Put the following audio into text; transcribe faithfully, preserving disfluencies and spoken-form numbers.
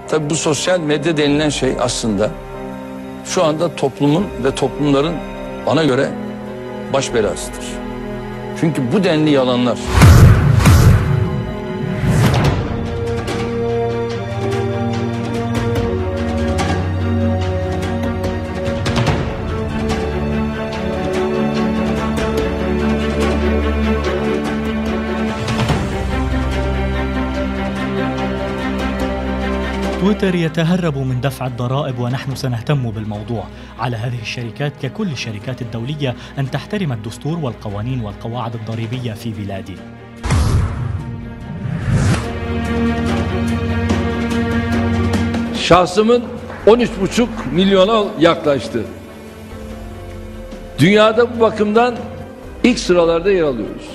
Tabii bu sosyal medya denilen şey aslında şu anda toplumun ve toplumların bana göre baş belasıdır. Çünkü bu denli yalanlar. تويتر يتهرب من دفع الضرائب ونحن سنهتم بالموضوع. على هذه الشركات ككل الشركات الدولية أن تحترم الدستور والقوانين والقواعد الضريبية في بلادي. Şahsımın on üç buçuk milyona yaklaştı. Dünyada bu bakımdan ilk sıralarda yer alıyoruz.